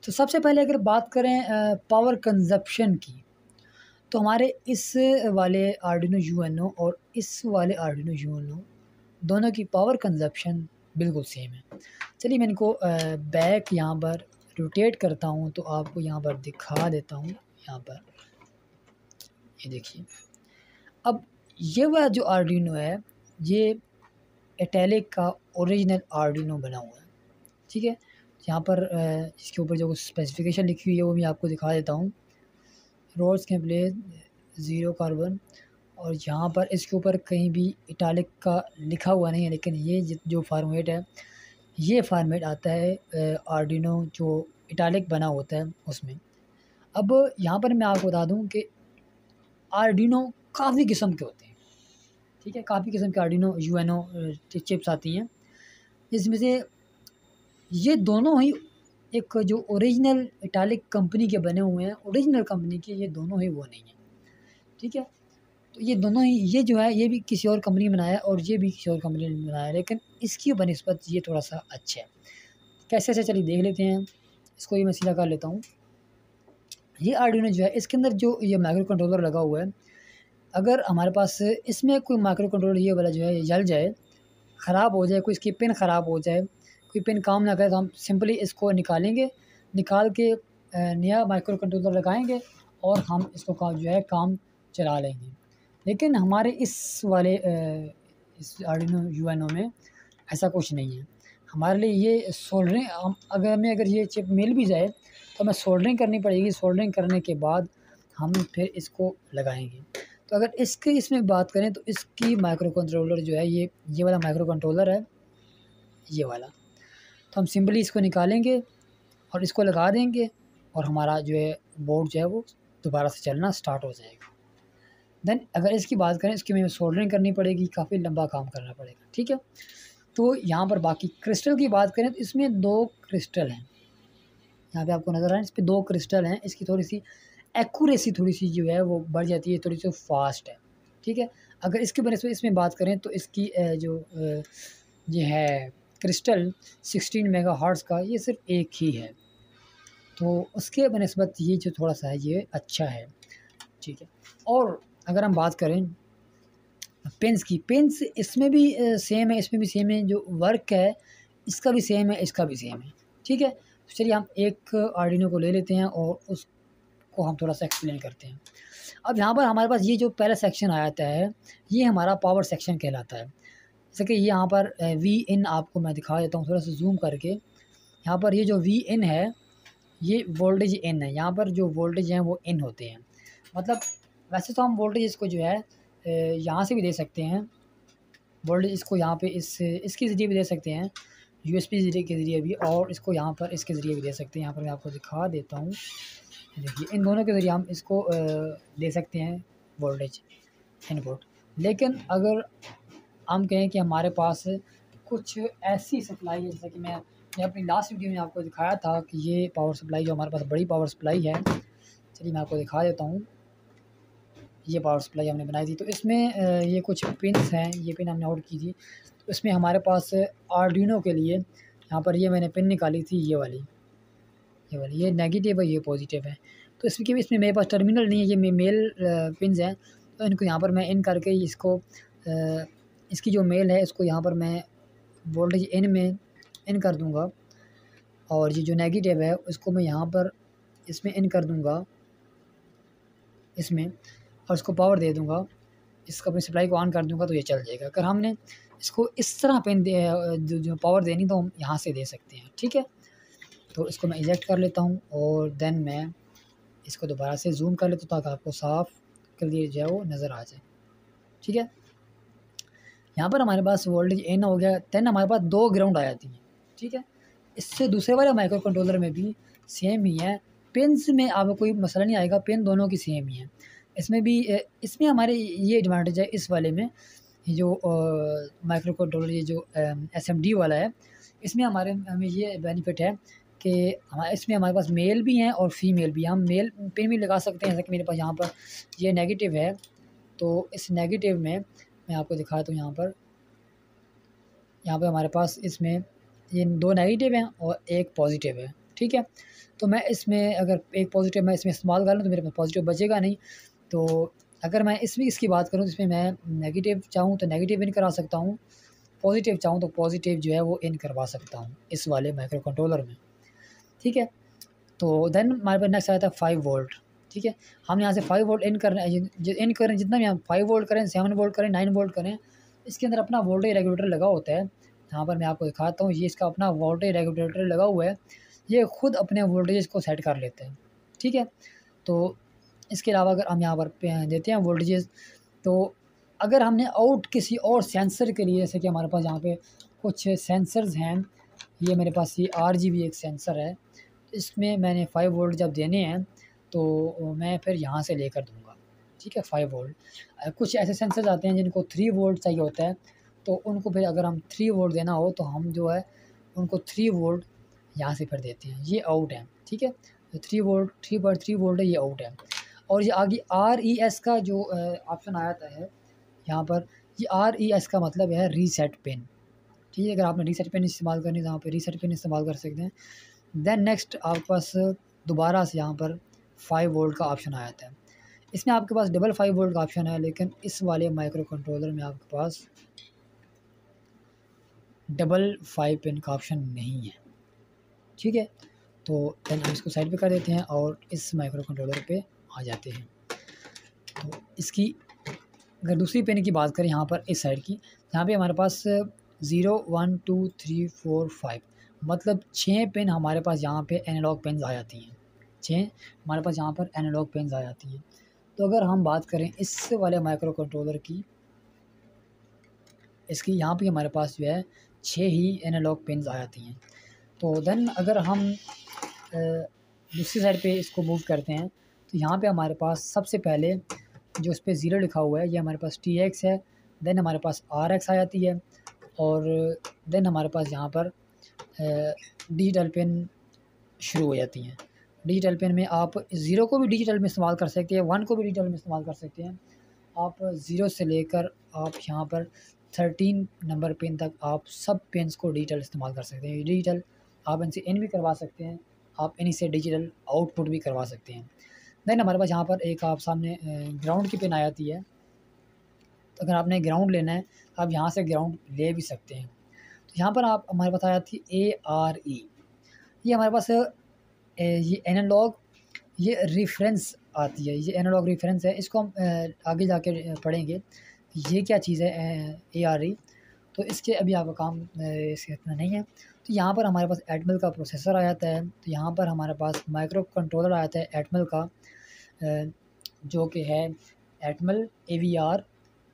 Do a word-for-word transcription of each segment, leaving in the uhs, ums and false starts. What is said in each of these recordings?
तो सबसे पहले अगर बात करें पावर कंज़प्शन की, तो हमारे इस वाले आर्डिनो यूएनओ और इस वाले आर्डिनो यूएनओ दोनों की पावर कंज़प्शन बिल्कुल सेम है। चलिए मैं इनको बैक यहाँ पर रोटेट करता हूँ तो आपको यहाँ पर दिखा देता हूँ। यहाँ पर ये देखिए, अब ये वाला जो आर्डिनो है ये इटैलिक का ओरिजिनल आर्डिनो बना हुआ है, ठीक है। यहाँ पर इसके ऊपर जो स्पेसिफिकेशन लिखी हुई है वो मैं आपको दिखा देता हूँ। रोड्स के प्ले ज़ीरो कार्बन, और यहाँ पर इसके ऊपर कहीं भी इटैलिक का लिखा हुआ नहीं है, लेकिन ये जो फॉर्मेट है ये फॉर्मेट आता है आर्डिनो जो इटैलिक बना होता है उसमें। अब यहाँ पर मैं आपको बता दूँ कि आर्डिनो काफ़ी किस्म के होते हैं, ठीक है। काफ़ी किस्म के आर्डिनो यूएनओ चिप्स आती हैं, जिसमें से ये दोनों ही एक जो ओरिजिनल इटैलिक कंपनी के बने हुए हैं, ओरिजिनल कंपनी के, ये दोनों ही वो नहीं हैं, ठीक है। तो ये दोनों ही, ये जो है ये भी किसी और कंपनी ने बनाया है और ये भी किसी और कंपनी ने बनाया है, लेकिन इसकी बनिस्बत ये थोड़ा सा अच्छा है। कैसे ऐसे चलिए देख लेते हैं। इसको ये मैं सीधा कर लेता हूँ। ये आर्डिनो जो है इसके अंदर जो ये माइक्रो कंट्रोलर लगा हुआ है, अगर हमारे पास इसमें कोई माइक्रो कंट्रोलर ये वाला जो है जल जाए, ख़राब हो जाए, कोई इसकी पिन ख़राब हो जाए, कोई पिन काम ना करे, तो हम सिंपली इसको निकालेंगे, निकाल के नया माइक्रो कंट्रोलर लगाएंगे और हम इसको काम जो है काम चला लेंगे। लेकिन हमारे इस वाले इस आर्डिनो यूएनओ में ऐसा कुछ नहीं है। हमारे लिए ये सोल्डरिंग, हम अगर हमें अगर ये चिप मिल भी जाए तो हमें सोल्डरिंग करनी पड़ेगी। सोल्डरिंग करने के बाद हम फिर इसको लगाएंगे। तो अगर इसके इसमें बात करें तो इसकी माइक्रो कंट्रोलर जो है ये ये वाला माइक्रो कंट्रोलर है, ये वाला। तो हम सिंपली इसको निकालेंगे और इसको लगा देंगे और हमारा जो है बोर्ड जो है वो दोबारा से चलना स्टार्ट हो जाएगा। देन अगर इसकी बात करें, इसकी में सोल्डरिंग करनी पड़ेगी, काफ़ी लंबा काम करना पड़ेगा, ठीक है। तो यहाँ पर बाकी क्रिस्टल की बात करें तो इसमें दो क्रिस्टल हैं, यहाँ पे आपको नज़र आ रहा है, इस पर दो क्रिस्टल हैं। इसकी थोड़ी सी एक्यूरेसी थोड़ी सी जो है वो बढ़ जाती है, थोड़ी सी फास्ट है, ठीक है। अगर इसके बनस्बत इसमें बात करें तो इसकी जो ये है क्रिस्टल सिक्सटीन मेगाहर्ट्ज़ का, ये सिर्फ एक ही है, तो उसके बनस्बत ये जो थोड़ा सा है ये अच्छा है, ठीक है। और अगर हम बात करें पेन्स की, पेन्स इसमें भी सेम है, इसमें भी सेम है, जो वर्क है इसका भी सेम है, इसका भी सेम है, ठीक है। तो चलिए हम एक आर्डिनो को ले लेते हैं और उसको हम थोड़ा सा एक्सप्लेन करते हैं। अब यहाँ पर हमारे पास ये जो पहला सेक्शन आता है ये हमारा पावर सेक्शन कहलाता है। जैसे कि यहाँ पर वी इन आपको मैं दिखा देता हूँ थोड़ा सा जूम करके। यहाँ पर ये जो वी इन है ये वोल्टेज इन है, यहाँ पर जो वोल्टेज हैं वो इन होते हैं। मतलब वैसे तो हम वोल्टेज इसको जो है यहाँ से भी दे सकते हैं, वोल्टेज इसको यहाँ पे इस इसके ज़रिए भी दे सकते हैं, यूएसबी ज़रिए के ज़रिए भी, और इसको यहाँ पर इसके ज़रिए भी दे सकते हैं। यहाँ पर मैं आपको दिखा देता हूँ, देखिए इन दोनों के ज़रिए हम इसको दे सकते हैं वोल्टेज इनपुट। लेकिन अगर हम कहें कि हमारे पास कुछ ऐसी सप्लाई है, जैसे कि मैं मैं अपनी लास्ट वीडियो में आपको दिखाया था कि ये पावर सप्लाई जो हमारे पास बड़ी पावर सप्लाई है, चलिए मैं आपको दिखा देता हूँ। ये पावर सप्लाई हमने बनाई थी, तो इसमें ये कुछ पिन्स हैं, ये पिन हमने आउट की थी। तो इसमें हमारे पास आर्डिनो के लिए यहाँ पर ये मैंने पिन निकाली थी, ये वाली ये वाली ये नेगेटिव है, ये पॉजिटिव है। तो इसमें इसमें मेरे पास टर्मिनल नहीं है, ये मेल पिन्स हैं, तो इनको यहाँ पर मैं इन करके इसको इसकी जो मेल है इसको यहाँ पर मैं वोल्टेज इन में इन कर दूँगा, और ये जो नेगेटिव है उसको मैं यहाँ पर इसमें इन कर दूँगा इसमें, और इसको पावर दे दूँगा, इसको अपनी सप्लाई को ऑन कर दूँगा तो ये चल जाएगा। अगर हमने इसको इस तरह पेन दे जो, जो पावर देनी तो हम यहाँ से दे सकते हैं, ठीक है। तो इसको मैं इजेक्ट कर लेता हूँ और देन मैं इसको दोबारा से जूम कर लेता हूँ ताकि आपको साफ क्लियर जो है वो नज़र आ जाए, ठीक है। यहाँ पर हमारे पास वोल्टेज इन हो गया, देन हमारे पास दो ग्राउंड आ जाती हैं, ठीक है। इससे दूसरे वाले माइक्रो कंट्रोलर में भी सेम ही है, पिन्स में आपको कोई मसला नहीं आएगा, पिन दोनों की सेम ही है। इसमें भी इसमें हमारे ये एडवांटेज है इस वाले में, जो माइक्रो कंट्रोलर ये जो एस एम डी वाला है, इसमें हमारे हमें ये बेनिफिट है कि हमारे इसमें हमारे पास मेल भी हैं और फीमेल भी। हम मेल पिन भी लगा सकते हैं, जैसे कि मेरे पास यहाँ पर ये नेगेटिव है, तो इस नेगेटिव में मैं आपको दिखाता हूँ। यहाँ पर यहाँ पर हमारे पास इसमें ये दो नेगेटिव हैं और एक पॉजिटिव है, ठीक है। तो मैं इसमें अगर एक पॉजिटिव मैं इसमें इस्तेमाल कर लूँ तो मेरे पास पॉजिटिव बचेगा नहीं। तो अगर मैं इसमें इसकी बात करूँ तो इसमें मैं नेगेटिव चाहूँ तो नेगेटिव इन करा सकता हूँ, पॉजिटिव चाहूँ तो पॉजिटिव जो है वो इन करवा सकता हूँ इस वाले माइक्रो कंट्रोलर में, ठीक है। तो देन हमारे पास नेक्स्ट आता है फाइव वोल्ट, ठीक है। हम यहाँ से फाइव वोल्ट इन कर रहे हैं, इन करें जितना भी हम फाइव वोल्ट करें, सेवन वोल्ट करें, नाइन वोल्ट करें, इसके अंदर अपना वोल्टेज रेगुलेटर लगा होता है। यहाँ पर मैं आपको दिखाता हूँ, ये इसका अपना वोल्टेज रेगुलेटर लगा हुआ है, ये खुद अपने वोल्टेज को सेट कर लेते हैं, ठीक है। तो इसके अलावा अगर हम यहाँ पर देते हैं वोल्टेजेस, तो अगर हमने आउट किसी और सेंसर के लिए, जैसे कि हमारे पास यहाँ पे कुछ सेंसर्स हैं, ये मेरे पास ये आर जी बी एक सेंसर है, इसमें मैंने फाइव वोल्ट जब देने हैं तो मैं फिर यहाँ से लेकर दूँगा, ठीक है, फाइव वोल्ट। कुछ ऐसे सेंसर्स आते हैं जिनको थ्री वोल्ट चाहिए होता है, तो उनको फिर अगर हम थ्री वोल्ट देना हो तो हम जो है उनको थ्री वोल्ट यहाँ से फिर देते हैं, ये आउट है, ठीक है। तो three volt three point three volt है, ये आउट है। और ये आगे आर ई एस का जो ऑप्शन आया था है यहाँ पर, ये आर ई एस का मतलब है रीसेट पिन, ठीक है। अगर आपने रीसेट पिन इस्तेमाल करनी है तो यहाँ पे रीसेट पिन इस्तेमाल कर सकते हैं। देन नेक्स्ट आपके पास दोबारा से यहाँ पर फाइव वोल्ट का ऑप्शन आया था, इसमें आपके पास डबल फाइव वोल्ट का ऑप्शन है, लेकिन इस वाले माइक्रो कंट्रोलर में आपके पास डबल फाइव पिन का ऑप्शन नहीं है, ठीक है। तो देन हम इसको साइड पे कर देते हैं और इस माइक्रो कंट्रोलर पे आ जाते हैं। तो इसकी अगर दूसरी पिन की बात करें यहाँ पर इस साइड की, यहाँ पे हमारे पास zero one two three four five मतलब छः पिन हमारे पास यहाँ पे एनालॉग पिन्स आ जाती हैं, छः हमारे पास यहाँ पर एनालॉग पिन्स आ जाती हैं। तो अगर हम बात करें इस वाले माइक्रो कंट्रोलर की, इसकी यहाँ पे हमारे पास जो है छः ही एनालॉग पिन्स आ जाती हैं। तो देन अगर हम दूसरी साइड पे इसको मूव करते हैं तो यहाँ पे हमारे पास सबसे पहले जो इस पर ज़ीरो लिखा हुआ है ये हमारे पास टी एक्स है, देन हमारे पास आर एक्स आ जाती है, और देन हमारे पास यहाँ पर डिजिटल पिन शुरू हो जाती हैं। डिजिटल पेन में आप ज़ीरो को भी डिजिटल में इस्तेमाल कर सकते हैं, वन को भी डिजिटल में इस्तेमाल कर सकते हैं। आप ज़ीरो से लेकर आप यहाँ पर थर्टीन नंबर पेन तक आप सब पेन्स को डिजिटल इस्तेमाल कर सकते हैं। डिजिटल आप इनसे इन भी करवा सकते हैं, आप इन्हीं से डिजिटल आउटपुट भी करवा सकते हैं। देन हमारे पास यहाँ पर एक आप सामने ग्राउंड की पिन आ जाती है, तो अगर आपने ग्राउंड लेना है आप यहाँ से ग्राउंड ले भी सकते हैं। तो यहाँ पर आप हमारे पास आ जाती है ए आर ई, ये हमारे पास ये एनालॉग ये रेफरेंस आती है, ये एनालॉग रेफरेंस है, इसको हम आगे जाके पढ़ेंगे ये क्या चीज़ है ए आर ई। तो इसके अभी आपका काम इसके इतना नहीं है। तो यहाँ पर हमारे पास एटमल का प्रोसेसर आ जाता है, तो यहाँ पर हमारे पास माइक्रो कंट्रोलर आ जाता है एटमल का, जो कि है Atmel A V R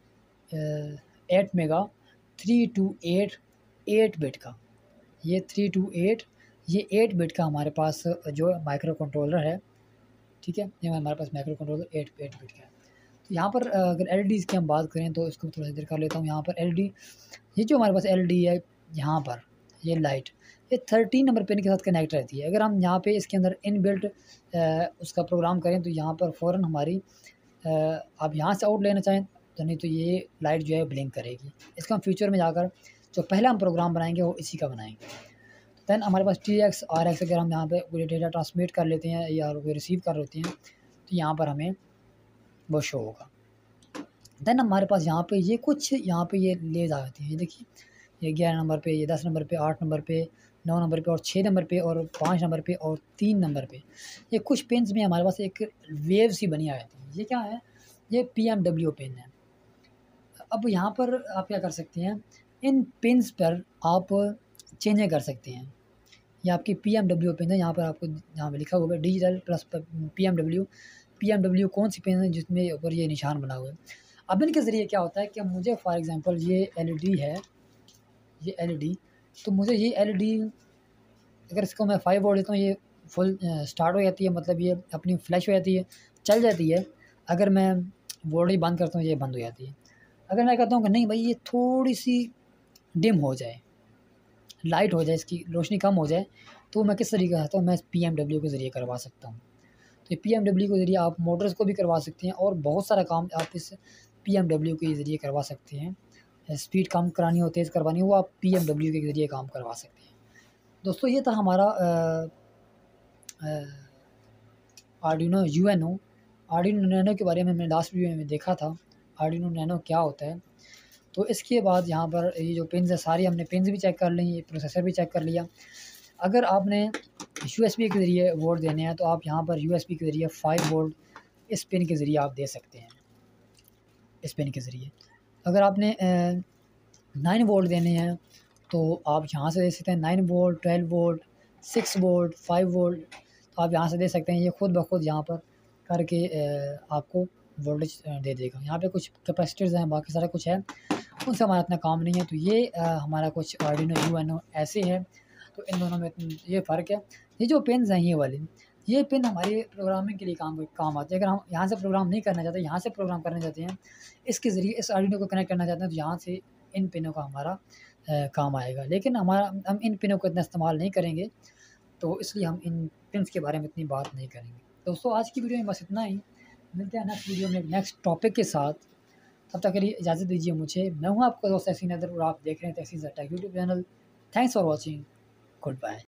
ATmega three two eight eight bit का, ये थ्री टू एट ये एट बिट का हमारे पास जो माइक्रो कंट्रोलर है, ठीक है। ये हमारे पास microcontroller eight eight bit का है। तो यहाँ पर अगर एल ई डीज़ की हम बात करें तो इसको थोड़ा सा देर कर लेता हूँ। यहाँ पर एल ई डी, ये जो हमारे पास एल ई डी है यहाँ पर ये लाइट ये थर्टीन नंबर पिन के साथ कनेक्ट रहती है। अगर हम यहाँ पे इसके अंदर इन बिल्ट उसका प्रोग्राम करें तो यहाँ पर फ़ौरन हमारी आ, आप यहाँ से आउट लेना चाहें तो नहीं तो ये लाइट जो है ब्लिंक करेगी। इसका हम फ्यूचर में जाकर जो पहला हम प्रोग्राम बनाएंगे वो इसी का बनाएंगे। दैन हमारे पास टी एक्स आर एक्स अगर हम यहाँ पे कोई डेटा ट्रांसमिट कर लेते हैं या कोई रिसीव कर लेते हैं तो यहाँ पर हमें वो शो होगा। दैन हमारे पास यहाँ पे ये कुछ यहाँ पे ये ले जाती है, ये देखिए ये ग्यारह नंबर पे, ये दस नंबर पे, आठ नंबर पे, नौ नंबर पे और छः नंबर पे और पाँच नंबर पे और तीन नंबर पे, ये कुछ पेन्स में हमारे पास एक वेव सी बनी आ जाती है। ये क्या है, ये पी एम डब्ल्यू पेन है। अब यहाँ पर आप क्या कर सकते हैं, इन पिन्स पर आप चेंजें कर सकते हैं। ये आपकी पी एम डब्ल्यू पेन है, यहाँ पर आपको यहाँ पे लिखा हुआ है digital plus P M W. P M W कौन सी पेन है जिसमें ऊपर ये निशान बना हुआ है। अब इनके ज़रिए क्या होता है कि मुझे फॉर एग्ज़ाम्पल ये एल ई डी है, ये एल ई डी, तो मुझे ये एल ई डी अगर इसको मैं फाइव वोल्ट देता हूँ ये फुल स्टार्ट हो जाती है, मतलब ये अपनी फ्लैश हो जाती है, चल जाती है। अगर मैं वोल्टेज बंद करता हूँ ये बंद हो जाती है। अगर मैं कहता हूँ कि नहीं भाई ये थोड़ी सी डिम हो जाए, लाइट हो जाए, इसकी रोशनी कम हो जाए, तो मैं किस तरीके से, तो मैं पी एम डब्ल्यू के ज़रिए करवा सकता हूँ। तो पी एम डब्ल्यू के ज़रिए आप मोटर्स को भी करवा सकते हैं और बहुत सारा काम आप इस पी एम डब्ल्यू के ज़रिए करवा सकते हैं। स्पीड कम करानी हो, तेज़ करवानी हो, वो आप पी एम डब्ल्यू के ज़रिए काम करवा सकते हैं। दोस्तों ये था हमारा आर्डिनो यूएनओ। आर्डिनो नैनो के बारे में हमने लास्ट वीडियो में देखा था आर्डिनो नैनो क्या होता है। तो इसके बाद यहाँ पर ये जो पिन्स है सारी हमने पिन्स भी चेक कर ली, ये प्रोसेसर भी चेक कर लिया। अगर आपने यूएसबी के ज़रिए वोल्ट देने हैं तो आप यहाँ पर यूएसबी के ज़रिए फाइव वोल्ट इस पिन के ज़रिए आप दे सकते हैं, इस पिन के ज़रिए। अगर आपने नाइन वोल्ट देने हैं तो आप यहाँ से दे सकते हैं nine volt, twelve volt, six volt, five volt, तो आप यहाँ से दे सकते हैं। ये खुद ब खुद यहाँ पर करके आपको वोल्टेज दे देगा। यहाँ पे कुछ कैपेसिटर्स हैं, बाकी सारा कुछ है, उनसे हमारा इतना काम नहीं है। तो ये हमारा कुछ आर्डिनो यूएनओ ऐसे है। तो इन दोनों में ये फ़र्क है। ये जो पिन्स हैं ये वाले, ये पिन हमारी प्रोग्रामिंग के लिए काम काम आते हैं। अगर हम यहाँ से प्रोग्राम नहीं करना चाहते, यहाँ से प्रोग्राम करना चाहते हैं, इसके ज़रिए इस आर्डिनो को कनेक्ट करना चाहते हैं, तो यहाँ से इन पिनों का हमारा आ, काम आएगा। लेकिन हमारा हम इन पिनों को इतना इस्तेमाल नहीं करेंगे, तो इसलिए हम इन पिन्स के बारे में इतनी बात नहीं करेंगे। दोस्तों आज की वीडियो में बस इतना ही। मिलते हैं नेक्स्ट वीडियो में नेक्स्ट टॉपिक के साथ। तब तक के लिए इजाज़त दीजिए मुझे। मैं हूँ आपका दोस्त तहसीन अदर और आप देख रहे हैं Tahseen tech YouTube channel. Thanks for watching. Good bye.